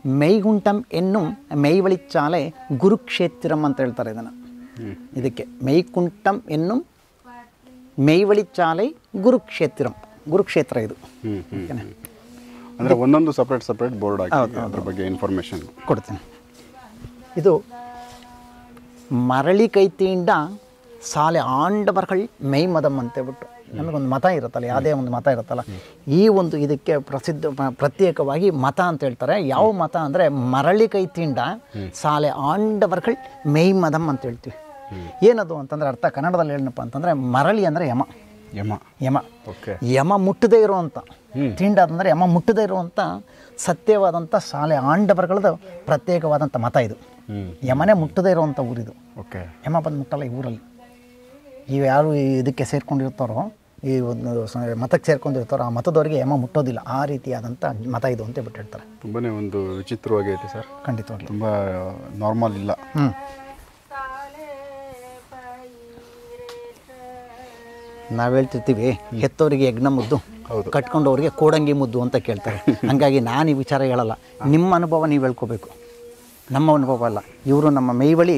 மெய்குண்டம் என்னும் மெய்வழிச்சாலை குருக்ஷேத்திரம் ಅಂತ ಹೇಳ್ತಾರೆ ಇದನ್ನು. ಇದಕ್ಕೆ ಮೆಯ್ಕುಂಟಂ என்னும் ಮೆಯ್ವಳಿச்சாலை ಗುರುಕ್ಷೇತ್ರಂ, ಗುರುಕ್ಷೇತ್ರ ಇದು. ಅಂದರೆ ಒಂದೊಂದು ಸಪ್ರೇಟ್ ಬೋರ್ಡ್ ಹಾಕಿ ಅದ್ರ ಬಗ್ಗೆ ಇನ್ಫಾರ್ಮೇಷನ್ ಕೊಡ್ತೀನಿ. ಇದು ಮರಳಿ ಕೈತಿಯಿಂದ ಸಾಲೆ ಆಂಡವರ್ಗಳು ಮೆಯ್ಮದಂ ಅಂತೇಳ್ಬಿಟ್ಟು ನಮಗೊಂದು ಮತ ಇರುತ್ತಲ್ಲ, ಯಾವುದೇ ಒಂದು ಮತ ಇರುತ್ತಲ್ಲ, ಈ ಒಂದು ಇದಕ್ಕೆ ಪ್ರತ್ಯೇಕವಾಗಿ ಮತ ಅಂತ ಹೇಳ್ತಾರೆ. ಯಾವ ಮತ ಅಂದರೆ ಮರಳಿ ಕೈತಿಂಡ ಸಾಲೆ ಆಂಡವರ್ಗಳು ಮೆಯ್ಮದಂ ಅಂತ ಹೇಳ್ತೀವಿ. ಏನದು ಅಂತಂದರೆ ಅರ್ಥ ಕನ್ನಡದಲ್ಲಿ ಏನಪ್ಪ ಅಂತಂದರೆ ಮರಳಿ ಅಂದರೆ ಯಮ, ಯಮ ಯಮ ಮುಟ್ಟದೇ ಇರುವಂಥ, ತಿಂಡಾದಂದರೆ ಯಮ ಮುಟ್ಟದೇ ಇರುವಂಥ ಸತ್ಯವಾದಂಥ ಸಾಲೆ ಆಂಡವರ್ಗಳದ್ದು ಪ್ರತ್ಯೇಕವಾದಂಥ ಮತ ಇದು. ಯಮನೇ ಮುಟ್ಟದೇ ಇರುವಂಥ ಊರಿದು. ಯಮ ಬಂದು ಮುಟ್ಟಲ್ಲ ಈ ಊರಲ್ಲಿ. ಇವು ಯಾರು ಇದಕ್ಕೆ ಸೇರ್ಕೊಂಡಿರ್ತಾರೋ, ಈ ಒಂದು ಮತಕ್ಕೆ ಸೇರ್ಕೊಂಡಿರ್ತಾರೋ ಆ ಮತದವರಿಗೆ ಯಮ ಮುಟ್ಟೋದಿಲ್ಲ. ಆ ರೀತಿಯಾದಂಥ ಮತ ಇದು ಅಂತ ಬಿಟ್ಟು ಹೇಳ್ತಾರೆ. ತುಂಬಾ ಒಂದು ವಿಚಿತ್ರವಾಗೈತೆ ಸರ್. ಖಂಡಿತವಾಗಿ ತುಂಬ ನಾರ್ಮಲ್ ಇಲ್ಲ. ನಾವು ಹೇಳ್ತಿರ್ತೀವಿ ಹೆತ್ತವರಿಗೆ ಯಜ್ಞ ಮುದ್ದು, ಕಟ್ಕೊಂಡವ್ರಿಗೆ ಕೋಡಂಗಿ ಮುದ್ದು ಅಂತ ಕೇಳ್ತಾರೆ. ಹಾಗಾಗಿ ನಾನು ಈ ವಿಚಾರ ಹೇಳಲ್ಲ, ನಿಮ್ಮ ಅನುಭವ ನೀವು ಹೇಳ್ಕೋಬೇಕು, ನಮ್ಮ ಅನುಭವ ಅಲ್ಲ. ಇವರು ನಮ್ಮ ಮೈವಳಿ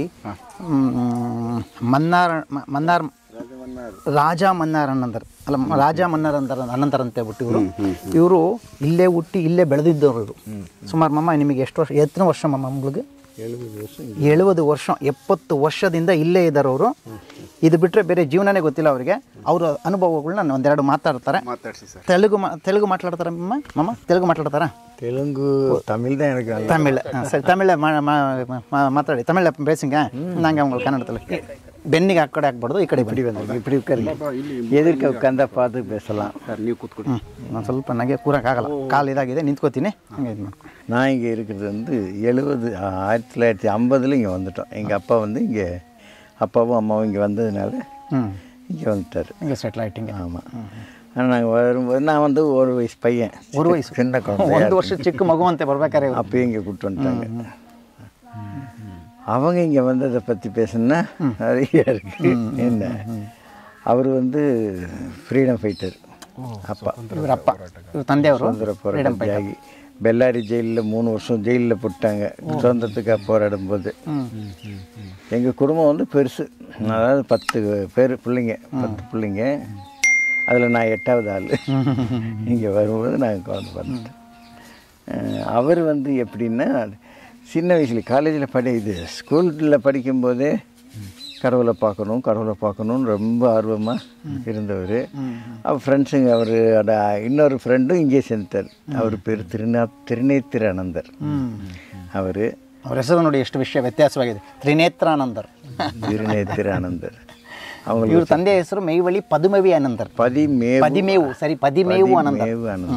ಮನ್ನಾರ್ ರಾಜ ಮನ್ನಾರ್ ಅನಂತರ ಅಲ್ಲ, ರಾಜ ಮನ್ನಾರ್ ಅನಂತರ ಅಂತ ಹೇಳ್ಬಿಟ್ಟು ಇವರು ಇಲ್ಲೇ ಹುಟ್ಟಿ ಇಲ್ಲೇ ಬೆಳೆದಿದ್ದವರು. ಇವರು ಸುಮಾರು ಮಮ್ಮ ನಿಮಗೆ ಎಷ್ಟು ವರ್ಷ, ಎತ್ತನೇ ವರ್ಷ ಮಮ್ಮ ಮಗಳಿಗೆ 70 ವರ್ಷ, 70 ವರ್ಷದಿಂದ ಇಲ್ಲೇ ಇದ್ದಾರೆ ಅವರು. ಇದು ಬಿಟ್ಟರೆ ಬೇರೆ ಜೀವನನೇ ಗೊತ್ತಿಲ್ಲ ಅವರಿಗೆ. ಅವರ ಅನುಭವಗಳನ್ನ ಒಂದೆರಡು ಮಾತಾಡ್ತಾರೆ. ತೆಲುಗು ಮಾತಾಡ್ತಾರೆ ಮಮ್ಮ? ತೆಲುಗು ಮಾತಾಡ್ತಾರಾ? தெலுங்கு தமிழ் தான் எனக்கு தமிழ் சரி, தமிழில் மாத்தாடி தமிழில் பேசுங்க. நாங்கள் உங்களுக்கு கன்னடத்தில் பென்னிಗೆ ಆ ಕಡೆ ಹಾಕ್ಬಾರ್ದು, ಈ ಕಡೆ இப்படி வந்து இப்படி உட்காருங்க, எதிர்க்க உட்காந்தா பார்த்து பேசலாம். ನೀವು ಕೂತ್ಕೊಳ್ಳಿ. ನಾನು ಸ್ವಲ್ಪ ನನಗೆ ಕೂರಕ್ಕಾಗಲ್ಲ, ಕಾಲು ಇದಾಗಿದೆ, ನಿಂತ್ಕೋತೀನಿ. ಹಂಗೆ ಇದು ಮಾಡ್ಕೊ. நான் இங்கே இருக்கிறது வந்து 1950 இங்கே வந்துட்டோம். எங்கள் அப்பா வந்து இங்கே, அப்பாவும் அம்மாவும் இங்கே வந்ததுனால இங்கே வந்துட்டார். இங்கே செட்டில் ஆகிட்டிங்க? ஆமாம். ஆனால் நாங்கள் வரும்போது நான் வந்து 1 வயசு பையன், 1 வயசு சின்ன குழந்தை, 1 வருஷ ಚಿಕ್ಕ ಮಗು ಅಂತ ಬರ್ಬೇಕಾರೆ அப்பயும் இங்கே கூப்பிட்டு வந்துட்டாங்க. அவங்க இங்கே வந்ததை பற்றி பேசணுன்னா நிறைய இருக்குது. என்ன, அவர் வந்து ஃப்ரீடம் ஃபைட்டர் அப்பா. இவர் அப்பா, இவர் ತಂದೆಯವರು சுதந்திர போராட்டத்தியாகி பெல்லாரி ஜெயிலில் 3 வருஷம் ஜெயிலில் போட்டாங்க சுதந்திரத்துக்காக போராடும் போது. எங்கள் குடும்பம் வந்து பெருசு, அதாவது 10 பேர் பிள்ளைங்க, 10 பிள்ளைங்க. அதில் நான் 8வது ஆள். இங்கே வரும்போது நாங்கள் குழந்தை பார்த்துட்டோம். அவர் வந்து எப்படின்னா சின்ன வயசில் காலேஜில் இது ஸ்கூலில் படிக்கும்போதே கடவுளை பார்க்கணுன்னு ரொம்ப ஆர்வமாக இருந்தவர். அவர் ஃப்ரெண்ட்ஸுங்க, அவரோட இன்னொரு ஃப்ரெண்டும் இங்கே சேர்ந்துட்டார். அவர் பேர் திருநேத்திரானந்தர். அவர் ಹೆಸರು ನೋಡಿ ಎಷ್ಟು ವಿಷಯ ವ್ಯತ್ಯಾಸವಾಗಿದೆ. ತ್ರಿನೇತ್ರಾನಂದರ್. அவங்க ಇವ್ರ ತಂದೆ ಹೆಸರು ಮೆಯ್ವಳಿ ಪದುಮವಿ ಆನಂದರ್. பதிமேவு சரி, பதிமேவு ஆனந்தர்.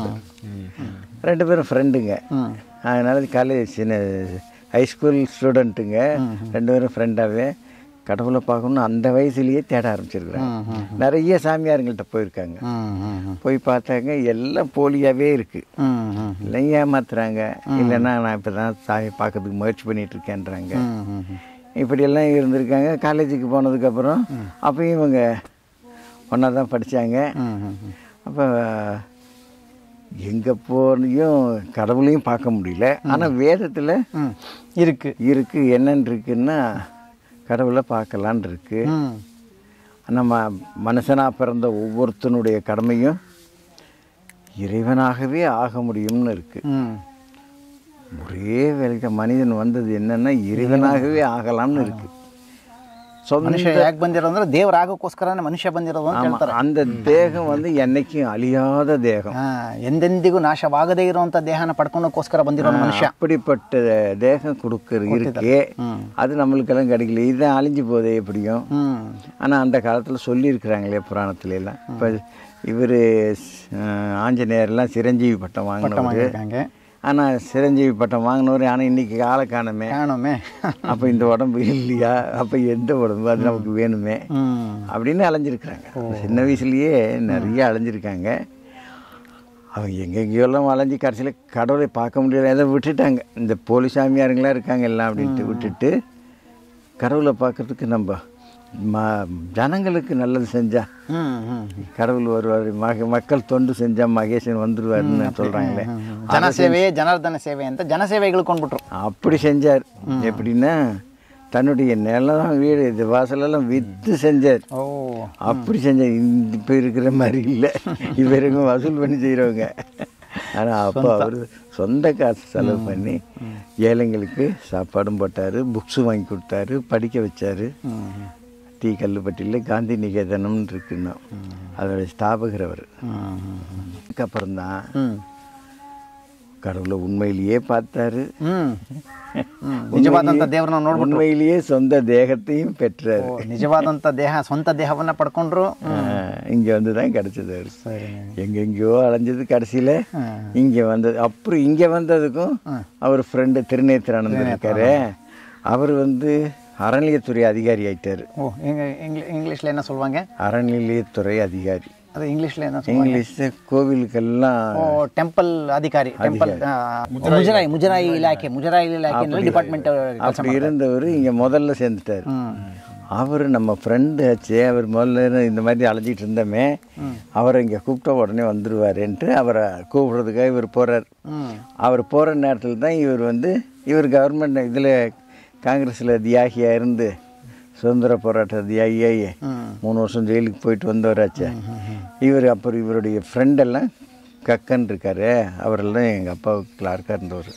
2 பேரும் ஃப்ரெண்டுங்க. அதனால காலேஜ் சின்ன ஹைஸ்கூல் ஸ்டூடெண்ட்டுங்க, 2 பேரும் ஃப்ரெண்டாகவே கடவுளை பார்க்கணுன்னு அந்த வயசுலேயே தேட ஆரம்பிச்சிருக்கிறாங்க. நிறைய சாமியாருங்கள்ட்ட போயிருக்காங்க. போய் பார்த்தாங்க, எல்லாம் போலியாகவே இருக்குது. இல்லை ஏமாத்துறாங்க, இல்லைன்னா நான் இப்போ தான் சாமி பார்க்கறதுக்கு முயற்சி பண்ணிகிட்ருக்கேன்றாங்க. இப்படியெல்லாம் இருந்திருக்காங்க. காலேஜுக்கு போனதுக்கப்புறம் அப்போயும் இவங்க ஒன்றா தான் படித்தாங்க. அப்போ எங்கே போனையும் கடவுளையும் பார்க்க முடியல. ஆனால் வேதத்தில் இருக்கு என்னன்னு இருக்குன்னா கடவுளை பார்க்கலான் இருக்கு. நம்ம மனுஷனாக பிறந்த ஒவ்வொருத்தனுடைய கடமையும் இறைவனாகவே ஆக முடியும்னு இருக்கு. ஒரே வேலைக்கு மனிதன் வந்தது என்னன்னா ಇರಿವನಾಗவே ಆಗலாம்னு இருக்கு. ಮನುಷ್ಯ ಯಾಕೆ ಬಂದಿರೋದು ಅಂದರೆ ದೇವರಾಗೋಕ್ಕೋಸ್ಕರನೇ ಮನುಷ್ಯ ಬಂದಿರೋದು ಅಂತ ಹೇಳ್ತಾರೆ. அந்த தேகம் வந்து என்னைக்கும் அழியாத தேகம், ಎಂದೆಂದಿಗೂ ನಾಶವಾಗದೇ ಇರುವಂಥ ದೇಹನ ಪಡ್ಕೊಳ್ಳೋಕ್ಕೋಸ್ಕರ ಬಂದಿರೋ ಮನುಷ್ಯ. அப்படிப்பட்ட தேகம் இருக்கே, அது நம்மளுக்கெல்லாம் கிடைக்கல. இதுதான் அழிஞ்சு போதே எப்படியும். ஆனால் அந்த காலத்தில் சொல்லியிருக்கிறாங்களே புராணத்துல எல்லாம். இப்போ இவர் ஆஞ்சநேயர்லாம் சிரஞ்சீவி பட்டம் வாங்கினாங்க. ஆனால் சிரஞ்சீவி பட்டம் வாங்கினவர், ஆனால் இன்றைக்கி ஆளை காணுமே. அப்போ இந்த உடம்பு இல்லையா, அப்போ எந்த உடம்பு, அது நமக்கு வேணுமே அப்படின்னு அலைஞ்சிருக்கிறாங்க. சின்ன வயசுலேயே நிறைய அலைஞ்சிருக்காங்க. அவங்க எங்கெங்கேயோலாம் அலைஞ்சி கடைசியில் கடவுளை பார்க்க முடியல, எதை விட்டுட்டாங்க. இந்த போலி சாமியாருங்களாம் இருக்காங்க எல்லாம் அப்படின்ட்டு விட்டுட்டு கடவுளை பார்க்கறதுக்கு நம்ம ஜனங்களுக்கு நல்லது செஞ்சால் கடவுள் வருவார், மக்கள் தொண்டு செஞ்சால் மகேசன் வந்துடுவாருன்னு சொல்கிறாங்களே. ಜನಸೇವೆಯೇ ಜನಾರ್ದನ ಸೇವೆ ಅಂತ ಜನಸೇವೆಗಳು ಕೊಂಡ್ಬಿಟ್ರು. அப்படி செஞ்சார். எப்படின்னா தன்னுடைய நிலம் வீடு இது வாசலெல்லாம் விற்று செஞ்சார். ஓ, அப்படி செஞ்சார். இப்போ இருக்கிற மாதிரி இல்லை, இவருங்க வசூல் பண்ணி செய்கிறவங்க. ஆனால் அப்போ அவர் சொந்த காசு செலவு பண்ணி ஏழைங்களுக்கு சாப்பாடும் போட்டார், புக்ஸும் வாங்கி கொடுத்தாரு, படிக்க வச்சார். டி கல்லுப்பட்டியில் காந்தி நிகேதனம்னு இருக்குன்னா அதோடைய ஸ்தாபகர் அவர். அதுக்கப்புறம்தான் கடவுளை ಉண்மையிலேயே பார்த்தாரு. ನಿಜವಾದಂಥ ದೇವ್ರನ್ನ ನೋಡ್ಬಿಟ್ಟು ಉண்மையிலேயே சொந்த தேகத்தையும் பெற்றாரு. ನಿಜವಾದಂಥ ದೇಹ, ಸ್ವಂತ ದೇಹವನ್ನ ಪಡ್ಕೊಂಡ್ರು. இங்கே வந்து தான் கிடச்சது அவர். எங்கெங்கேயோ அலைஞ்சது, கடைசியில் இங்கே வந்தது. அப்புறம் இங்கே வந்ததுக்கும் அவர் ஃப்ரெண்டு திருநேத்திரானந்தர் இருக்காரு, அவர் வந்து அறநிலையத்துறை அதிகாரி ஆயிட்டார். ஓ, இங்கிலீஷில் என்ன சொல்லுவாங்க? அறநிலையத்துறை அதிகாரி. அது இங்கிலீஷில் என்ன? இங்கிலீஷில் கோவிலுக்கெல்லாம் ಟೆಂಪಲ್ ಅಧಿಕಾರಿ, ಟೆಂಪಲ್ ಮುಜರಾಯಿ ಇಲಾಖೆ ಡಿಪಾರ್ಟ್ಮೆಂಟ್. அப்படி இருந்தவர் இங்கே முதல்ல சேர்ந்துட்டார். அவர் நம்ம ஃப்ரெண்டு ஆச்சு. அவர் முதல்ல இந்த மாதிரி அலைஞ்சிட்டு இருந்தோமே, அவரை இங்கே கூப்பிட்ட உடனே வந்துடுவாருன்ட்டு அவரை கூப்பிட்றதுக்காக இவர் போகிறார். அவர் போகிற நேரத்தில் தான் இவர் கவர்மெண்ட் இதில் காங்கிரஸில் தியாகியாக இருந்து சுதந்திர போராட்ட தியாகியாகி 3 வருஷம் ஜெயிலுக்கு போயிட்டு வந்தவராச்சே. அப்புறம் இவருடைய ஃப்ரெண்டெல்லாம் கக்கன் இருக்காரு, அவரெல்லாம் எங்கள் அப்பாவுக்கு கிளார்க்காக இருந்தவர்.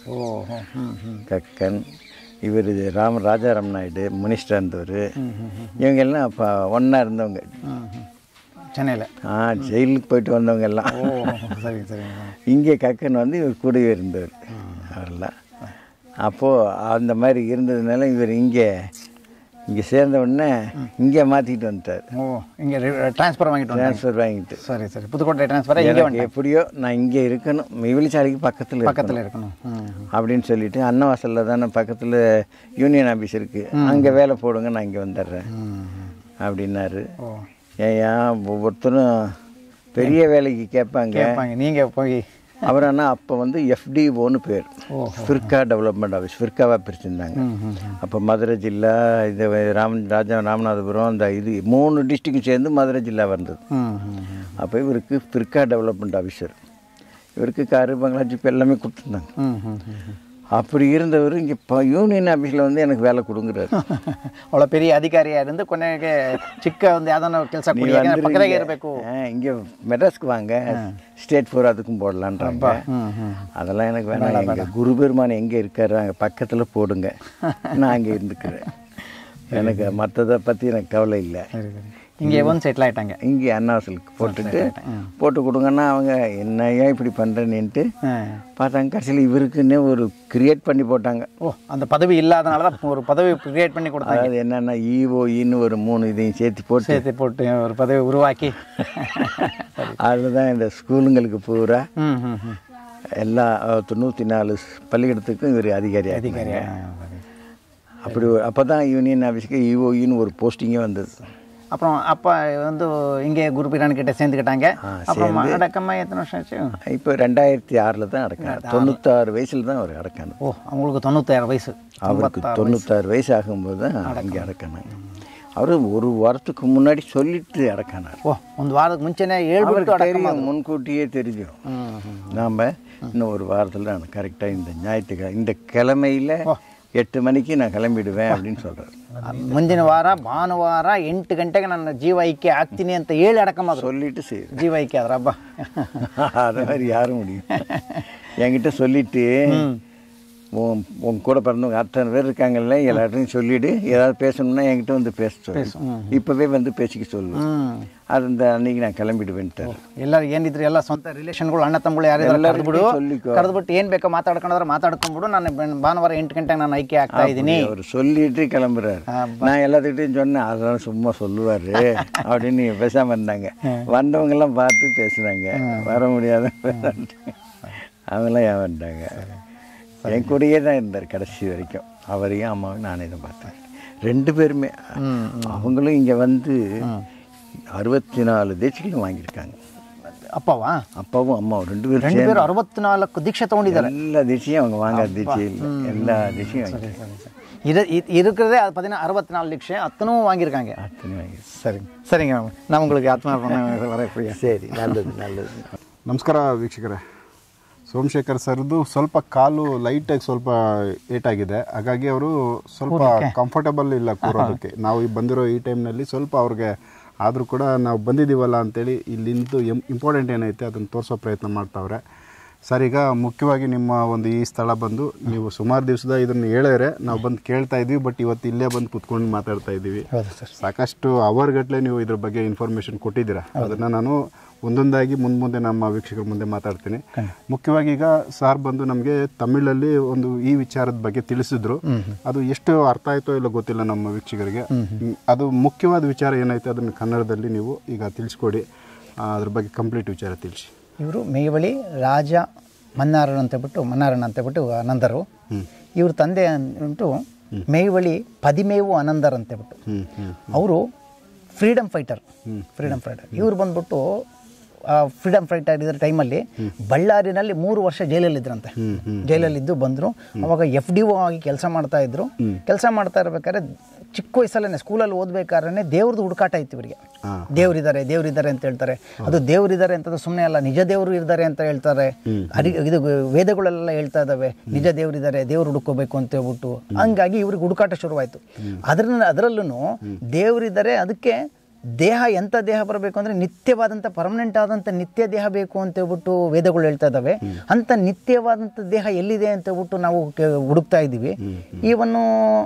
கக்கன், இவர் ராஜாராம் நாயுடு மினிஸ்டராக இருந்தவர். இவங்கெல்லாம் அப்போ ஒன்றா இருந்தவங்க சென்னையில். ஜெயிலுக்கு போயிட்டு வந்தவங்க எல்லாம். சரி சரி. இங்கே கக்கன் வந்து இவர் கூடவே இருந்தவர் அவரெல்லாம். அப்போது அந்த மாதிரி இருந்ததுனால இவர் இங்கே சேர்ந்த உடனே இங்கே மாற்றிக்கிட்டு வந்துட்டார். ஓ, இங்கே ட்ரான்ஸ்ஃபர் வாங்கிட்டு. சரி சரி. புதுக்கோட்டை ட்ரான்ஸ்ஃபர். இங்கே எப்படியோ நான் இங்கே இருக்கணும், மெய்வெளிச்சாலைக்கு பக்கத்தில் இருக்கணும் அப்படின்னு சொல்லிட்டு அன்னவாசலில் தானே பக்கத்தில் யூனியன் ஆஃபீஸ் இருக்குது, அங்கே வேலை போடுங்க, நான் இங்கே வந்துடுறேன் அப்படின்னாரு. ஏன் ஒவ்வொருத்தரும் பெரிய வேலைக்கு கேட்பாங்க, நீங்கள் போய் அவர் ஆனால் அப்போ வந்து FDOன்னு பேர், ஃபிர்கா டெவலப்மெண்ட் ஆஃபீஸ், ஃபிர்காவாக பிரிச்சுருந்தாங்க. அப்போ மதுரை ஜில்லா, இது ராமநாதபுரம், அந்த இது 3 டிஸ்ட்ரிக்டும் சேர்ந்து மதுரை ஜில்லா வந்தது. அப்போ இவருக்கு ஃபிர்கா டெவலப்மெண்ட் ஆஃபீஸர், இவருக்கு காரு, பங்களா, ஜிப் எல்லாமே கொடுத்துருந்தாங்க. அப்படி இருந்தவர் இங்கே யூனியன் ஆஃபீஸில் வந்து எனக்கு வேலை கொடுங்குறாரு. ಅவ்வளೋ பெரிய அதிகாரியாக இருந்து ಕೊನೆಗೆ ಚಿಕ್ಕ ಒಂದು ಯಾವ್ದಾನ ಕೆಲಸ ಪಕ್ಕದಾಗೆ ಇರಬೇಕು, இங்கே மெட்ராஸ்க்கு வாங்க, ஸ்டேட் 4 அதுக்கும் போடலான்றாங்க. அதெல்லாம் எனக்கு வேணாம், எங்கள் குரு பெருமான் எங்கே இருக்காரு அங்கே பக்கத்தில் போடுங்க, நான் அங்கே இருந்துக்கிறேன், எனக்கு மற்றதை பற்றி எனக்கு கவலை இல்லை. இங்கே வந்து செட்டில் ஆகிட்டாங்க. இங்கே அண்ணாவாசலுக்கு போட்டு கொடுங்கன்னா அவங்க என்னையா இப்படி பண்ணுறேன்னுட்டு பார்த்தாங்க. கடைசியில் இவருக்குன்னே ஒரு கிரியேட் பண்ணி போட்டாங்க. ஓ, அந்த பதவி இல்லாதனால தான் ஒரு பதவி கிரியேட் பண்ணி கொடுத்தாங்க. அது என்னென்னா EOன்னு ஒரு 3 இதையும் சேர்த்து போட்டு ஒரு பதவி உருவாக்கி அதில் தான் இந்த ஸ்கூலுங்களுக்கு பூரா எல்லா 94 பள்ளிக்கூடத்துக்கும் இவர் அதிகாரியாக. அப்படி அப்போ தான் யூனியன் ஆஃபீஸுக்கு EOன்னு ஒரு போஸ்டிங்கே வந்தது. அப்புறம் அப்பா வந்து இங்கே குரு பீரான் கிட்ட சேர்ந்துக்கிட்டாங்க. அப்புறம் அடக்கமாக எத்தனை வருஷம் ஆச்சு? இப்போ 2006 தான் அடக்காங்க. 96 வயசில் தான் அவர் அடக்காங்க. ஓ, அவங்களுக்கு 96 வயசு. அவருக்கு 96 வயசு ஆகும்போது தான் இங்கே அடக்கானாங்க. அவர் ஒரு வாரத்துக்கு முன்னாடி சொல்லிட்டு அடக்கானார். ஓ, ஒரு வாரத்துக்கு முன்னே 7 தெரியும், முன்கூட்டியே தெரியும். நாம் இன்னும் ஒரு வாரத்தில் கரெக்டாக இந்த ஞாயிற்றுக்கிழமை இந்த கிழமையில் 8 மணிக்கு நான் கிளம்பிடுவேன் அப்படின்னு சொல்கிறார். ಮುಂದಿನ ವಾರ ಭಾನುವಾರ 8 ಗಂಟೆಗೆ ನನ್ನ ಜೀವ ಐಕ್ಯ ಆಗ್ತೀನಿ ಅಂತ ಹೇಳಿ ಅಡಕமாக சொல்லிட்டு சரி ஜீவ ஐக்கிய ஆகிற அப்பா. அது மாதிரி யாரும் முடியும். என்கிட்ட சொல்லிட்டு உன் கூட பிறந்தவங்க அத்தனை பேர் இருக்காங்கல்ல, எல்லாத்தையும் சொல்லிவிடு, ஏதாவது பேசணும்னா என்கிட்ட வந்து பேச சொல்லு, இப்போவே வந்து பேசிக்க சொல்லு, அது இந்த அன்னைக்கு நான் கிளம்பிடுவேன்ட்டார். ಎಲ್ಲರೂ ಏನಿದ್ರು ಎಲ್ಲ ಸ್ವಂತ ರಿಲೇಷನ್ಗಳು, ಅಣ್ಣ ತಮ್ಮಗಳು ಯಾರು ಕರೆದ್ಬಿಟ್ಟು ಏನು ಬೇಕೋ ಮಾತಾಡ್ಕೊಂಡ್ರೆ ಮಾತಾಡ್ಕೊಂಡ್ಬಿಡು, ನಾನು ಭಾನುವಾರ 8 ಗಂಟೆಗೆ ನಾನು ಐಕ್ಯ ಆಗ್ತಾ ಇದ್ದೀನಿ அவர் சொல்லிட்டு கிளம்புறாரு. நான் எல்லாத்துக்கிட்டையும் சொன்னேன், அதெல்லாம் சும்மா சொல்லுவார் அப்படின்னு பேசாமல் இருந்தாங்க. வந்தவங்கெல்லாம் பார்த்து பேசுனாங்க, வர முடியாத அவங்களாம் ஏன் வந்துட்டாங்க. என் கூடயே தான் இருந்தார் கடைசி வரைக்கும். அவரையும் அம்மாவையும் நானே தான் பார்த்தேன். 2 பேருமே. அவங்களும் இங்கே வந்து 64 தீட்சைகளும் வாங்கியிருக்காங்க. ಅಪ್ಪವಾ? ಅಪ್ಪವೂ ಅಮ್ಮವು 2 பேரும் 64 ದೀಕ್ಷೆ ತಗೊಂಡಿದ್ದಾರೆ. ಎಲ್ಲ ದೀಕ್ಷೆயும் அவங்க வாங்காத தீட்சை இல்லை, எல்லா தீட்சையும் இருக்கிறதே 64 தீட்சை அத்தனும் வாங்கியிருக்காங்க. சரி சரிங்க, நான் உங்களுக்கு ஆத்மா வரக்கூடிய. சரி, நல்லது நல்லது. ನಮಸ್ಕಾರ ವೀಕ್ಷಕರೇ. ಸೋಮಶೇಖರ್ ಸರ್ದು ಸ್ವಲ್ಪ ಕಾಲು ಲೈಟಾಗಿ ಸ್ವಲ್ಪ ಏಟಾಗಿದೆ, ಹಾಗಾಗಿ ಅವರು ಸ್ವಲ್ಪ ಕಂಫರ್ಟಬಲ್ ಇಲ್ಲ ಕೂರೋದಕ್ಕೆ. ನಾವು ಬಂದಿರೋ ಈ ಟೈಮ್ನಲ್ಲಿ ಸ್ವಲ್ಪ ಅವ್ರಿಗೆ ಆದರೂ ಕೂಡ ನಾವು ಬಂದಿದ್ದೀವಲ್ಲ ಅಂತೇಳಿ ಇಲ್ಲಿಂದು ಇಂಪಾರ್ಟೆಂಟ್ ಏನೈತೆ ಅದನ್ನು ತೋರಿಸೋ ಪ್ರಯತ್ನ ಮಾಡ್ತಾವ್ರೆ. ಸರ್, ಈಗ ಮುಖ್ಯವಾಗಿ ನಿಮ್ಮ ಒಂದು ಈ ಸ್ಥಳ ಬಂದು ನೀವು ಸುಮಾರು ದಿವಸದ ಇದನ್ನು ಹೇಳಿದ್ರೆ ನಾವು ಬಂದು ಕೇಳ್ತಾ ಇದ್ವಿ, ಬಟ್ ಇವತ್ತು ಇಲ್ಲೇ ಬಂದು ಕುತ್ಕೊಂಡು ಮಾತಾಡ್ತಾ ಇದ್ದೀವಿ. ಸಾಕಷ್ಟು ಅವರ್ಗಟ್ಟಲೆ ನೀವು ಇದ್ರ ಬಗ್ಗೆ ಇನ್ಫಾರ್ಮೇಷನ್ ಕೊಟ್ಟಿದ್ದೀರಾ. ಅದನ್ನು ನಾನು ಒಂದೊಂದಾಗಿ ಮುಂದೆ ನಮ್ಮ ವೀಕ್ಷಕರ ಮುಂದೆ ಮಾತಾಡ್ತೀನಿ. ಮುಖ್ಯವಾಗಿ ಈಗ ಸಾರ್ ಬಂದು ನಮಗೆ ತಮಿಳಲ್ಲಿ ಒಂದು ಈ ವಿಚಾರದ ಬಗ್ಗೆ ತಿಳಿಸಿದ್ರು. ಅದು ಎಷ್ಟು ಅರ್ಥ ಆಯ್ತೋ ಇಲ್ಲ ಗೊತ್ತಿಲ್ಲ ನಮ್ಮ ವೀಕ್ಷಕರಿಗೆ. ಅದು ಮುಖ್ಯವಾದ ವಿಚಾರ ಏನೈತೆ ಅದನ್ನು ಕನ್ನಡದಲ್ಲಿ ನೀವು ಈಗ ತಿಳಿಸ್ಕೊಡಿ, ಅದ್ರ ಬಗ್ಗೆ ಕಂಪ್ಲೀಟ್ ವಿಚಾರ ತಿಳಿಸಿ. ಇವರು ಮೇವಳಿ ರಾಜ ಮನ್ನಾರನ್ ಅಂತೇಳ್ಬಿಟ್ಟು ಅನಂದರು. ಇವ್ರ ತಂದೆ ಅಂದ್ಬಿಟ್ಟು ಮೇವಳಿ ಪದಿಮೇವು ಅನಂದರ್ ಅಂತೇಳ್ಬಿಟ್ಟು ಅವರು ಫ್ರೀಡಮ್ ಫೈಟರ್. ಇವ್ರು ಬಂದ್ಬಿಟ್ಟು ಫ್ರೀಡಮ್ ಫೈಟರ್ ಇದ್ರ ಟೈಮಲ್ಲಿ ಬಳ್ಳಾರಿನಲ್ಲಿ 3 ವರ್ಷ ಜೈಲಲ್ಲಿದ್ದರಂತೆ. ಜೈಲಲ್ಲಿದ್ದು ಬಂದರು. ಅವಾಗ FDO ಆಗಿ ಕೆಲಸ ಮಾಡ್ತಾ ಇದ್ರು. ಕೆಲಸ ಮಾಡ್ತಾ ಇರ್ಬೇಕಾದ್ರೆ ಚಿಕ್ಕ ವಯಸ್ಸಲ್ಲೇ ಸ್ಕೂಲಲ್ಲಿ ಓದ್ಬೇಕಾದ್ರೆ ದೇವ್ರದ್ದು ಹುಡುಕಾಟ ಇತ್ತು ಇವರಿಗೆ. ದೇವ್ರಿದ್ದಾರೆ ಅಂತ ಹೇಳ್ತಾರೆ. ಅದು ದೇವ್ರಿದ್ದಾರೆ ಅಂತಂದ್ರೆ ಸುಮ್ಮನೆ ಅಲ್ಲ, ನಿಜ ದೇವರು ಇದ್ದಾರೆ ಅಂತ ಹೇಳ್ತಾರೆ. ಇದು ವೇದಗಳೆಲ್ಲ ಹೇಳ್ತಾ ಇದ್ದಾವೆ, ನಿಜ ದೇವ್ರಿದ್ದಾರೆ, ದೇವ್ರು ಹುಡುಕೋಬೇಕು ಅಂತ ಹೇಳ್ಬಿಟ್ಟು. ಹಂಗಾಗಿ ಇವ್ರಿಗೆ ಹುಡುಕಾಟ ಶುರುವಾಯಿತು. ಅದರಲ್ಲೂ ದೇವರಿದ್ದಾರೆ, ಅದಕ್ಕೆ ದೇಹ ಎಂಥ ದೇಹ ಬರಬೇಕು ಅಂದರೆ ನಿತ್ಯವಾದಂಥ ಪರ್ಮನೆಂಟ್ ಆದಂಥ ನಿತ್ಯ ದೇಹ ಬೇಕು ಅಂತ ಹೇಳ್ಬಿಟ್ಟು ವೇದಗಳು ಹೇಳ್ತಾ ಇದ್ದಾವೆ. ಅಂಥ ನಿತ್ಯವಾದಂಥ ದೇಹ ಎಲ್ಲಿದೆ ಅಂತ ಹೇಳ್ಬಿಟ್ಟು ನಾವು ಹುಡುಕ್ತಾ ಇದ್ದೀವಿ. ಇವನ್ನು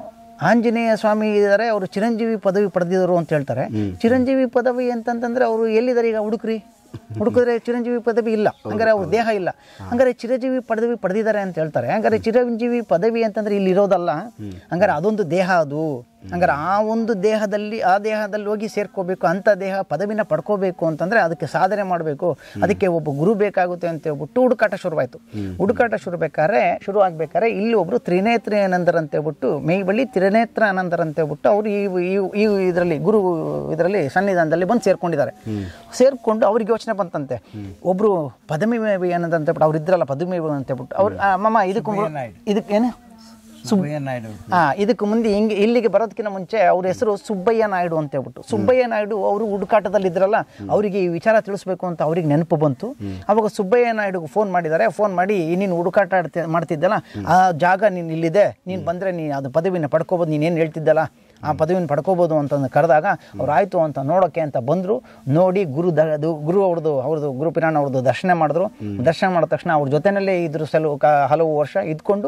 ಆಂಜನೇಯ ಸ್ವಾಮಿ ಇದ್ದಾರೆ, ಅವರು ಚಿರಂಜೀವಿ ಪದವಿ ಪಡೆದಿದ್ರು ಅಂತ ಹೇಳ್ತಾರೆ. ಚಿರಂಜೀವಿ ಪದವಿ ಅಂತಂತಂದ್ರೆ ಅವರು ಎಲ್ಲಿದ್ದಾರೆ ಈಗ ಹುಡುಕಿದ್ರೆ ಚಿರಂಜೀವಿ ಪದವಿ ಇಲ್ಲ, ಹಂಗಾರೆ ಅವ್ರ ದೇಹ ಇಲ್ಲ. ಹಂಗಾರೆ ಚಿರಂಜೀವಿ ಪದವಿ ಪಡೆದಿದ್ದಾರೆ ಅಂತ ಹೇಳ್ತಾರೆ. ಹಂಗಾರೆ ಚಿರಂಜೀವಿ ಪದವಿ ಅಂತಂದ್ರೆ ಇಲ್ಲಿ ಇರೋದಲ್ಲ, ಹಂಗಾರೆ ಅದೊಂದು ದೇಹ. ಅದು ಹಂಗಾರೆ ಆ ಒಂದು ದೇಹದಲ್ಲಿ ಹೋಗಿ ಸೇರ್ಕೋಬೇಕು, ಅಂಥ ದೇಹ ಪದವಿನ ಪಡ್ಕೋಬೇಕು ಅಂತಂದರೆ ಅದಕ್ಕೆ ಸಾಧನೆ ಮಾಡಬೇಕು, ಅದಕ್ಕೆ ಒಬ್ಬ ಗುರು ಬೇಕಾಗುತ್ತೆ ಅಂತ ಹೇಳ್ಬಿಟ್ಟು ಹುಡುಕಾಟ ಶುರುವಾಯಿತು. ಹುಡುಕಾಟ ಶುರು ಆಗಬೇಕಾದ್ರೆ ಇಲ್ಲಿ ಒಬ್ಬರು ತ್ರಿನೇತ್ರ ಆನಂದರ್ ಅಂತ ಹೇಳ್ಬಿಟ್ಟು, ಮೇಯ್ಬಳ್ಳಿ ತ್ರಿನೇತ್ರ ಆನಂದರ್ ಅಂತ ಹೇಳ್ಬಿಟ್ಟು ಅವರು ಈ ಇದರಲ್ಲಿ ಗುರು ಇದರಲ್ಲಿ ಸನ್ನಿಧಾನದಲ್ಲಿ ಬಂದು ಸೇರ್ಕೊಂಡಿದ್ದಾರೆ. ಸೇರ್ಕೊಂಡು ಅವ್ರಿಗೆ ಯೋಚನೆ ಬಂತಂತೆ, ಒಬ್ಬರು ಪದವಿಮೇವಿ ಆನಂದ್ ಅಂತ ಹೇಳ್ಬಿಟ್ಟು ಅವ್ರು ಇದ್ರಲ್ಲ, ಪದವಿಮೇವಿ ಅಂತ ಹೇಳ್ಬಿಟ್ಟು ಅವ್ರು ಅಮ್ಮಮ್ಮ ಇದಕ್ಕೇನು ಸುಬ್ಬಯ್ಯ ನಾಯ್ಡು. ಇದಕ್ಕೆ ಮುಂದೆ ಇಲ್ಲಿಗೆ ಬರೋದಕ್ಕಿಂತ ಮುಂಚೆ ಅವ್ರ ಹೆಸರು ಸುಬ್ಬಯ್ಯ ನಾಯ್ಡು ಅಂತ ಹೇಳ್ಬಿಟ್ಟು. ಸುಬ್ಬಯ್ಯ ನಾಯ್ಡು ಅವರು ಹುಡುಕಾಟದಲ್ಲಿ ಇದ್ರಲ್ಲ, ಅವರಿಗೆ ಈ ವಿಚಾರ ತಿಳಿಸ್ಬೇಕು ಅಂತ ಅವ್ರಿಗೆ ನೆನಪು ಬಂತು. ಅವಾಗ ಸುಬ್ಬಯ್ಯ ನಾಯ್ಡುಗೆ ಫೋನ್ ಮಾಡಿದ್ದಾರೆ. ಫೋನ್ ಮಾಡಿ, ನೀನು ಹುಡುಕಾಟ ಮಾಡ್ತಿದ್ದಲ್ಲ, ಆ ಜಾಗ ನೀನು ಇಲ್ಲಿದೆ, ನೀನು ಬಂದರೆ ನೀನು ಅದು ಪದವಿನ ಪಡ್ಕೋಬೋದು, ನೀನೇನು ಹೇಳ್ತಿದ್ದಲ್ಲ ಆ ಪದವಿನ ಪಡ್ಕೋಬೋದು ಅಂತಂದು ಕರೆದಾಗ ಅವ್ರು ಆಯಿತು ಅಂತ ನೋಡೋಕ್ಕೆ ಅಂತ ಬಂದರು. ನೋಡಿ ಗುರು ಅವ್ರದ್ದು ಗುರು ಪಿರಾಣ ಅವ್ರದ್ದು ದರ್ಶನ ಮಾಡಿದ್ರು. ದರ್ಶನ ಮಾಡಿದ ತಕ್ಷಣ ಅವ್ರ ಜೊತೆಯಲ್ಲೇ ಇದ್ರು ಹಲವು ವರ್ಷ ಇದ್ಕೊಂಡು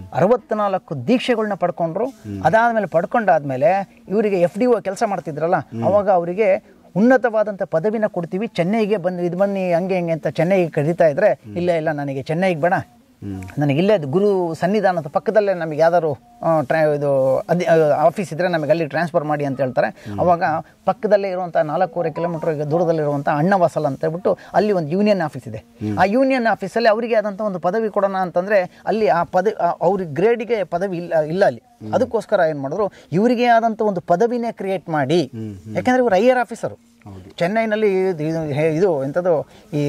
64 ದೀಕ್ಷೆಗಳನ್ನ ಪಡ್ಕೊಂಡ್ರು. ಪಡ್ಕೊಂಡಾದ್ಮೇಲೆ ಇವರಿಗೆ FDO ಕೆಲಸ ಮಾಡ್ತಿದ್ರಲ್ಲ, ಅವಾಗ ಅವರಿಗೆ ಉನ್ನತವಾದಂಥ ಪದವಿನ ಕೊಡ್ತೀವಿ, ಚೆನ್ನೈಗೆ ಬನ್ನಿ ಹಂಗೆ ಅಂತ ಚೆನ್ನೈಗೆ ಕರೀತಾ ಇದ್ರೆ, ಇಲ್ಲ ನನಗೆ ಚೆನ್ನೈಗೆ ಬೇಡ, ನನಗಿಲ್ಲೇ ಗುರು ಸನ್ನಿಧಾನದ ಪಕ್ಕದಲ್ಲೇ ನಮಗೆ ಯಾವ್ದಾದ್ರು ಇದು ಆಫೀಸ್ ಇದ್ದರೆ ನಮಗೆ ಅಲ್ಲಿ ಟ್ರಾನ್ಸ್ಫರ್ ಮಾಡಿ ಅಂತ ಹೇಳ್ತಾರೆ. ಅವಾಗ ಪಕ್ಕದಲ್ಲೇ ಇರುವಂಥ 4.5 ಕಿಲೋಮೀಟರ್ ದೂರದಲ್ಲಿರುವಂಥ ಅಣ್ಣವಾಸಲ್ ಅಂತ ಹೇಳ್ಬಿಟ್ಟು ಅಲ್ಲಿ ಒಂದು ಯೂನಿಯನ್ ಆಫೀಸ್ ಇದೆ. ಆ ಯೂನಿಯನ್ ಆಫೀಸಲ್ಲಿ ಅವರಿಗೆ ಆದಂಥ ಒಂದು ಪದವಿ ಕೊಡೋಣ ಅಂತಂದರೆ ಅಲ್ಲಿ ಆ ಅವ್ರಿಗೆ ಗ್ರೇಡಿಗೆ ಪದವಿ ಇಲ್ಲ ಅಲ್ಲಿ. ಅದಕ್ಕೋಸ್ಕರ ಏನು ಮಾಡಿದ್ರು, ಇವರಿಗೆ ಆದಂಥ ಒಂದು ಪದವಿನೇ ಕ್ರಿಯೇಟ್ ಮಾಡಿ, ಯಾಕೆಂದರೆ ಇವರು ಹೈಯರ್ ಆಫೀಸರು. ಚೆನ್ನೈನಲ್ಲಿ ಇದು ಎಂಥದ್ದು ಈ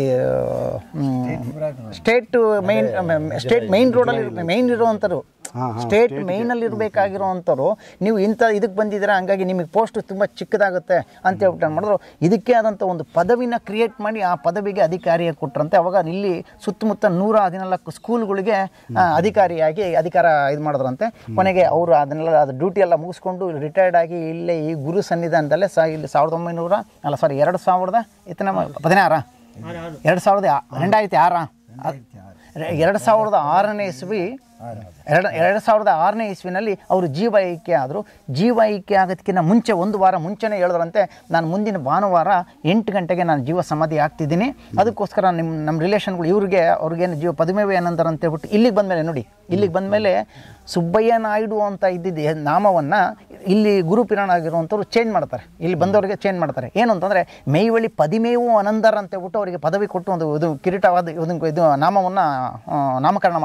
ಸ್ಟೇಟ್ ಮೈನ್ ರೋಡಲ್ಲಿ ಮೈನ್ ಇರುವಂಥವ್ರು, ಸ್ಟೇಟ್ ಮೈನಲ್ಲಿ ಇರಬೇಕಾಗಿರೋವಂಥವ್ರು ನೀವು ಇದಕ್ಕೆ ಬಂದಿದ್ದೀರಾ, ಹಂಗಾಗಿ ನಿಮಗೆ ಪೋಸ್ಟ್ ತುಂಬ ಚಿಕ್ಕದಾಗುತ್ತೆ ಅಂತ ಹೇಳ್ಬಿಟ್ಟು ಏನು ಮಾಡಿದ್ರು, ಇದಕ್ಕೆ ಆದಂಥ ಒಂದು ಪದವಿನ ಕ್ರಿಯೇಟ್ ಮಾಡಿ ಆ ಪದವಿಗೆ ಅಧಿಕಾರಿಯಾಗಿ ಕೊಟ್ಟರಂತೆ. ಅವಾಗ ಇಲ್ಲಿ ಸುತ್ತಮುತ್ತ 114 ಸ್ಕೂಲ್ಗಳಿಗೆ ಅಧಿಕಾರ ಇದು ಮಾಡಿದ್ರಂತೆ. ಕೊನೆಗೆ ಅವರು ಅದು ಡ್ಯೂಟಿ ಎಲ್ಲ ಮುಗಿಸ್ಕೊಂಡು ರಿಟೈರ್ಡ್ ಆಗಿ ಇಲ್ಲೇ ಈ ಗುರು ಸನ್ನಿಧಾನದಲ್ಲೇ ಇಲ್ಲಿ 2006ನೇ ಇಸ್ವಿ 2006ನೇ ಇಸ್ವಿನಲ್ಲಿ ಅವರು ಜೀವ ಐಕ್ಯ ಆದರು. ಜೀವ ಐಕ್ಯ ಆಗೋದಕ್ಕಿಂತ ಮುಂಚೆ 1 ವಾರ ಮುಂಚೆನೇ ಹೇಳಿದ್ರಂತೆ, ನಾನು ಮುಂದಿನ ಭಾನುವಾರ 8 ಗಂಟೆಗೆ ನಾನು ಜೀವ ಸಮಾಧಿ ಆಗ್ತಿದ್ದೀನಿ. ಅದಕ್ಕೋಸ್ಕರ ನಮ್ಮ ರಿಲೇಷನ್ಗಳು ಅವ್ರಿಗೇನು ಜೀವ ಪದವಿಮೇವಿ ಆನಂದರ್ ಅಂತ ಹೇಳ್ಬಿಟ್ಟು ಇಲ್ಲಿಗೆ ಬಂದಮೇಲೆ ಸುಬ್ಬಯ್ಯ ನಾಯ್ಡು ಅಂತ ಇದ್ದಿದ್ದ ನಾಮವನ್ನು ಇಲ್ಲಿ ಗುರು ಪಿರಾಣ ಆಗಿರುವಂಥವ್ರು ಚೇಂಜ್ ಮಾಡ್ತಾರೆ. ಇಲ್ಲಿ ಬಂದವರಿಗೆ ಚೇಂಜ್ ಮಾಡ್ತಾರೆ. ಏನು ಅಂತಂದರೆ ಮೇಯ್ವಳಿ ಪದಿಮೇವು ಆನಂದರ್ ಅಂತ ಹೇಳ್ಬಿಟ್ಟು ಅವರಿಗೆ ಪದವಿ ಕೊಟ್ಟು ಒಂದು ಇದು ಕಿರೀಟವಾದ ಇದು ನಾಮವನ್ನು ನಾಮಕರಣ ಮಾಡ್ತಾರೆ.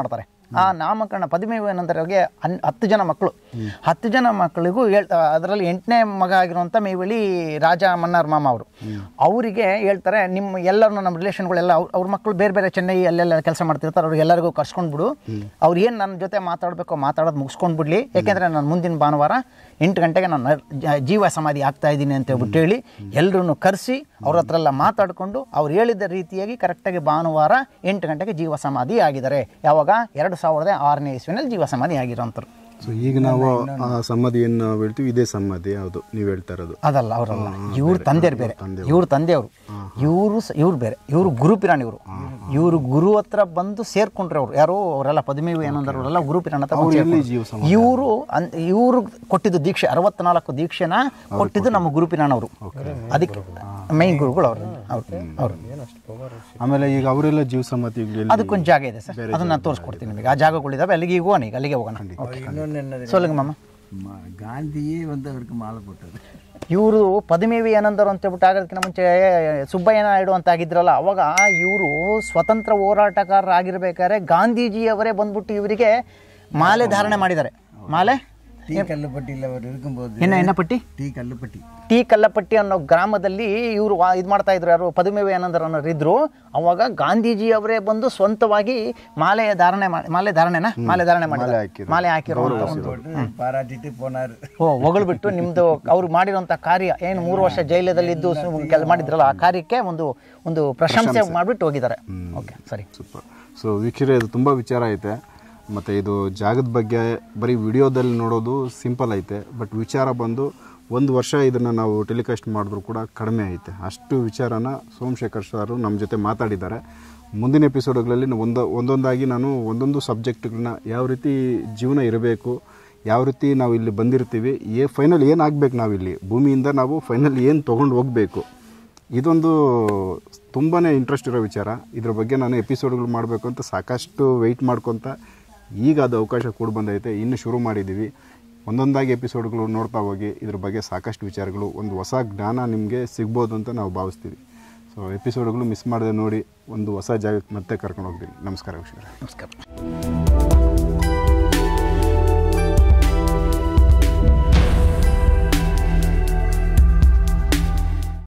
ಆ ನಾಮಕರಣ ಪದ್ಮವಿವೇಕಾನಂದರಿಗೆ 10 ಜನ ಮಕ್ಕಳು, 10 ಜನ ಮಕ್ಕಳಿಗೂ ಅದರಲ್ಲಿ 8ನೇ ಮಗ ಆಗಿರುವಂಥ ಮೇವಳಿ ರಾಜ ಮನ್ನಾರ್ ಮಾಮ ಅವರು, ಅವರಿಗೆ ಹೇಳ್ತಾರೆ ನಿಮ್ಮ ಎಲ್ಲರನ್ನು ನಮ್ಮ ರಿಲೇಷನ್ಗಳೆಲ್ಲ ಅವ್ರ ಮಕ್ಕಳು ಬೇರೆ ಬೇರೆ ಚೆನ್ನೈ ಅಲ್ಲೆಲ್ಲ ಕೆಲಸ ಮಾಡ್ತಿರ್ತಾರೆ, ಅವ್ರಿಗೆಲ್ಲರಿಗೂ ಕರ್ಸ್ಕೊಂಡ್ಬಿಡು, ಅವ್ರು ಏನು ನನ್ನ ಜೊತೆ ಮಾತಾಡಬೇಕೋ ಮಾತಾಡೋದು ಮುಗಿಸ್ಕೊಂಡ್ಬಿಡ್ಲಿ, ಯಾಕೆಂದರೆ ನಾನು ಮುಂದಿನ ಭಾನುವಾರ 8 ಗಂಟೆಗೆ ನಾನು ಜೀವ ಸಮಾಧಿ ಆಗ್ತಾ ಇದ್ದೀನಿ ಅಂತ ಹೇಳ್ಬಿಟ್ಟು ಹೇಳಿ ಎಲ್ಲರನ್ನು ಕರೆಸಿ ಅವ್ರ ಹತ್ರ ಎಲ್ಲ ಮಾತಾಡಿಕೊಂಡು ಅವ್ರು ಹೇಳಿದ ರೀತಿಯಾಗಿ ಕರೆಕ್ಟಾಗಿ ಭಾನುವಾರ 8 ಗಂಟೆಗೆ ಜೀವ ಸಮಾಧಿ ಆಗಿದ್ದಾರೆ. ಯಾವಾಗ 2006ನೇ ಇಸ್ವಿನಲ್ಲಿ ಜೀವ ಸಮಾಧಿ ಆಗಿರೋಂಥವ್ರು. ಸೊ ಈಗ ನಾವು ಆ ಸಮಾಧಿ ಏನು ನಾವು ಹೇಳ್ತೀವಿ ಇದೇ ಸಮಾಧಿ ಯಾವುದು ನೀವು ಹೇಳ್ತಾ ಇರೋದು? ಅದಲ್ಲ, ಅವರಲ್ಲ, ಇವ್ರ ತಂದೆಯವ್ರು ಬೇರೆ, ಇವ್ರ ತಂದೆಯವರು, ಇವ್ರು ಬೇರೆ, ಇವರು ಗುರುಪಿರಾಣಿ, ಇವರು ಗುರು ಹತ್ರ ಬಂದು ಸೇರ್ಕೊಂಡ್ರೆ ಅವರು ಯಾರು ಅವರೆಲ್ಲ ಪದ್ಮವಿವೇಕಾನಂದರವರೆಲ್ಲ ಗುರುಪಿರಾಣ ಹತ್ರ ಇವರು ಕೊಟ್ಟಿದ್ದು ದೀಕ್ಷೆ 64 ದೀಕ್ಷೆನ ಕೊಟ್ಟಿದ್ದು ನಮ್ಮ ಗುರುಪಿರಾಣವರು, ಅದಕ್ಕೆ ಮೈನ್ ಗುರುಗಳು ಅವರು. ಆಮೇಲೆ ಈಗ ಅವರೆಲ್ಲ ಜೀವ ಸಮಾಧಿ ಅದಕ್ಕೊಂದು ಜಾಗ ಇದೆ ಸರ್, ಅದನ್ನ ನಾನು ತೋರಿಸ್ಕೊಡ್ತೀನಿ ನಿಮಗೆ. ಆ ಜಾಗಗಳಿದಾವೆ, ಅಲ್ಲಿಗೆ ಹೋಗೋಣ, ಈಗ ಅಲ್ಲಿಗೆ ಹೋಗೋಣ. சொல்லுங்க மாமா. ಗಾಂಧಿಯೇ வந்து அவருக்கு மாலை போட்டது. ಇವರು ಪದ್ಮವಿವೇಕಾನಂದರು ಅಂತ ಹೇಳ್ಬಿಟ್ಟು ಆಗೋದಕ್ಕಿಂತ ಮುಂಚೆ ಸುಬ್ಬಯ್ಯ ನಾಯ್ಡು ಅಂತ ಆಗಿದ್ರಲ್ಲ, ಅವಾಗ ಇವರು ಸ್ವತಂತ್ರ ಹೋರಾಟಗಾರರಾಗಿರ್ಬೇಕಾದ್ರೆ ಗಾಂಧೀಜಿಯವರೇ ಬಂದ್ಬಿಟ್ಟು ಇವರಿಗೆ ಮಾಲೆ ಧಾರಣೆ ಮಾಡಿದ್ದಾರೆ. ಮಾಲೆ ಟೀ ಕಲ್ಲಪಟ್ಟಿಯಲ್ಲಿ ಅವರು ಇರುಕುಂಬೋದು என்ன ಪಟ್ಟಿ? ಟೀ ಕಲ್ಲಪಟ್ಟಿ ಅನ್ನೋ ಗ್ರಾಮದಲ್ಲಿ ಇವರು ಇದು ಮಾಡ್ತಾ ಇದ್ರು. ಯಾರು ಪದ್ಮವಿವೇಕಾನಂದರು ಅನ್ನೋರು ಇದ್ರು. ಅವಾಗ ಗಾಂಧೀಜಿ ಅವರೇ ಬಂದು ಸ್ವಂತವಾಗಿ ಮಾಲೆ ಧಾರಣೆ ಹಾಕಿರೋ ಹೊಗಳ್ಬಿಟ್ಟು ನಿಮ್ದು ಅವ್ರು ಮಾಡಿರೋಂಥ ಕಾರ್ಯ ಏನು 3 ವರ್ಷ ಜೈಲದಲ್ಲಿ ಇದ್ದು ಮಾಡಿದ್ರಲ್ಲ, ಆ ಕಾರ್ಯಕ್ಕೆ ಒಂದು ಪ್ರಶಂಸೆ ಮಾಡಿಬಿಟ್ಟು ಹೋಗಿದ್ದಾರೆ. ಓಕೆ, ಸರಿ, ಸೂಪರ್. ಸೊ ವೀಕ್ಷಕರೇ, ಇದು ತುಂಬ ವಿಚಾರ ಐತೆ. ಮತ್ತು ಇದು ಜಾಗದ ಬಗ್ಗೆ ಬರೀ ವಿಡಿಯೋದಲ್ಲಿ ನೋಡೋದು ಸಿಂಪಲ್ ಐತೆ, ಬಟ್ ವಿಚಾರ ಬಂದು 1 ವರ್ಷ ಇದನ್ನು ನಾವು ಟೆಲಿಕಾಸ್ಟ್ ಮಾಡಿದ್ರು ಕೂಡ ಕಡಿಮೆ ಐತೆ. ಅಷ್ಟು ವಿಚಾರನ ಸೋಮಶೇಖರ್ ಸರ್ ನಮ್ಮ ಜೊತೆ ಮಾತಾಡಿದ್ದಾರೆ. ಮುಂದಿನ ಎಪಿಸೋಡ್ಗಳಲ್ಲಿ ಒಂದೊಂದಾಗಿ ನಾನು ಒಂದೊಂದು ಸಬ್ಜೆಕ್ಟ್ಗಳನ್ನ ಯಾವ ರೀತಿ ಜೀವನ ಇರಬೇಕು, ಯಾವ ರೀತಿ ನಾವು ಇಲ್ಲಿ ಬಂದಿರ್ತೀವಿ, ಫೈನಲ್ ಏನಾಗಬೇಕು, ನಾವಿಲ್ಲಿ ಭೂಮಿಯಿಂದ ನಾವು ಫೈನಲ್ ಏನು ತೊಗೊಂಡು ಹೋಗಬೇಕು, ಇದೊಂದು ತುಂಬಾ ಇಂಟ್ರೆಸ್ಟ್ ಇರೋ ವಿಚಾರ. ಇದ್ರ ಬಗ್ಗೆ ನಾನು ಎಪಿಸೋಡ್ಗಳು ಮಾಡಬೇಕು ಅಂತ ಸಾಕಷ್ಟು ವೆಯ್ಟ್ ಮಾಡ್ಕೊತ ಈಗ ಅದು ಅವಕಾಶ ಕೂಡ ಬಂದೈತೆ. ಇನ್ನು ಶುರು ಮಾಡಿದ್ದೀವಿ. ಒಂದೊಂದಾಗಿ ಎಪಿಸೋಡ್ಗಳು ನೋಡ್ತಾ ಹೋಗಿ ಇದ್ರ ಬಗ್ಗೆ ಸಾಕಷ್ಟು ವಿಚಾರಗಳು, ಒಂದು ಹೊಸ ಜ್ಞಾನ ನಿಮಗೆ ಸಿಗ್ಬೋದು ಅಂತ ನಾವು ಭಾವಿಸ್ತೀವಿ. ಸೊ ಎಪಿಸೋಡ್ಗಳು ಮಿಸ್ ಮಾಡದೆ ನೋಡಿ, ಒಂದು ಹೊಸ ಜಾಗಕ್ಕೆ ಮತ್ತೆ ಕರ್ಕೊಂಡು ಹೋಗ್ತೀನಿ. ನಮಸ್ಕಾರ ವೀಕ್ಷಕರೇ. ನಮಸ್ಕಾರ.